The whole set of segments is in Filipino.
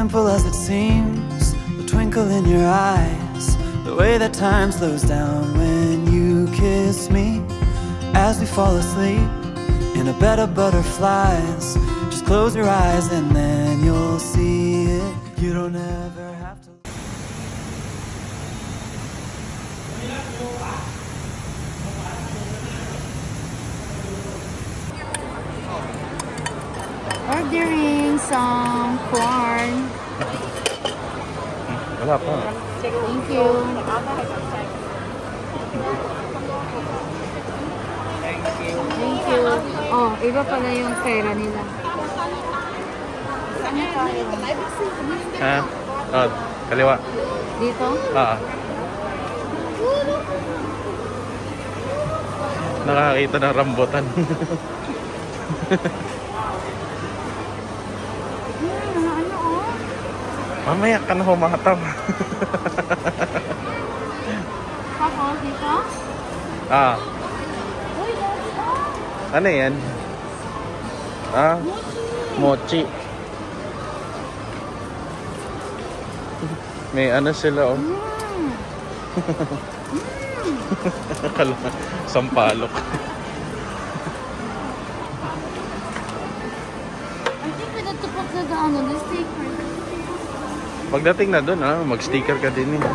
simple as it seems, the twinkle in your eyes, the way that time slows down when you kiss me. As we fall asleep in a bed of butterflies, just close your eyes and then you'll see it. You don't ever have to. Ordering some corn. Wala pa. Thank you. Thank you. Oh, iba pala yung pera nila. Saan tayo? Ha? Oh, kaliwa. Dito? Nakakita ng rambutan. Ano oh? Mamaya ka na humatam. Tapos dito? Ano yan? Mochi. May ano sila oh. Akala sampalok. I think we have to put the sticker. Pagdating na doon mag-sticker ka din eh.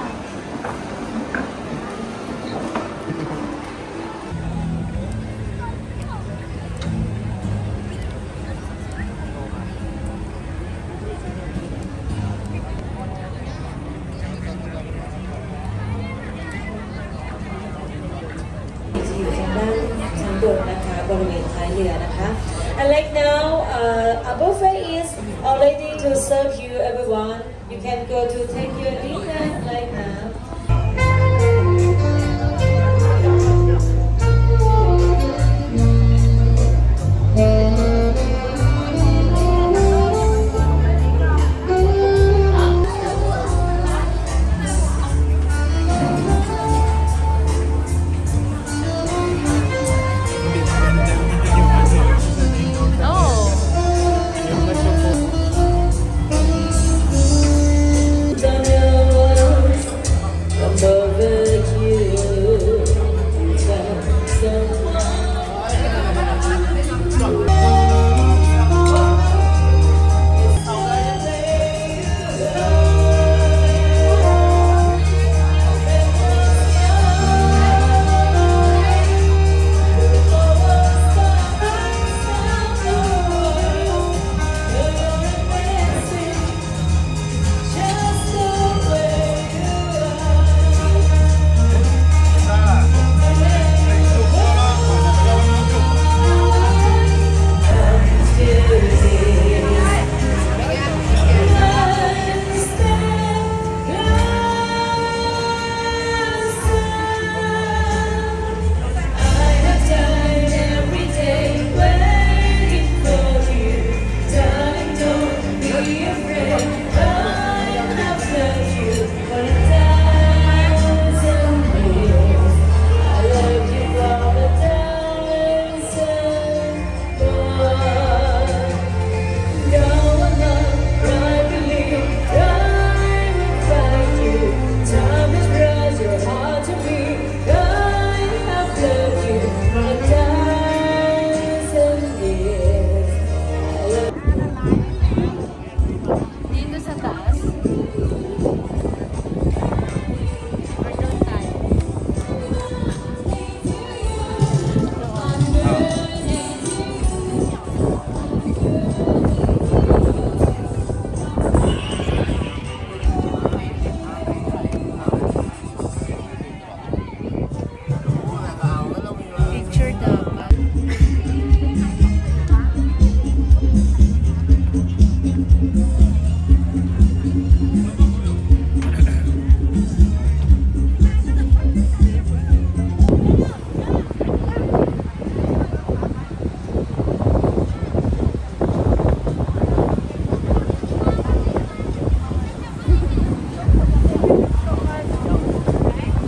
And like now, a buffet is all ready to serve you, everyone. You can go to take your dinner like now.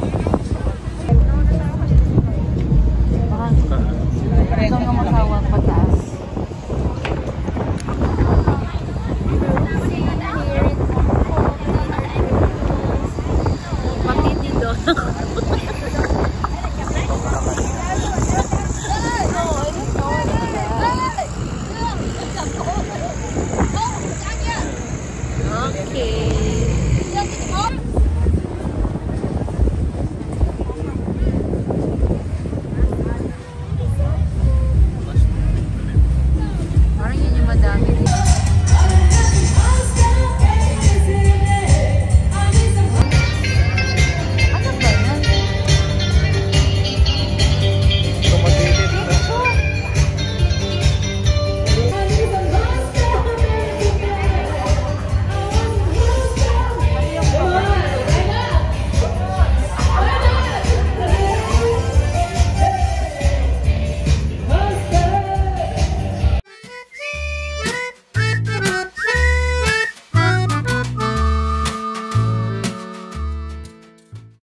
Ikaw nga masawag pagka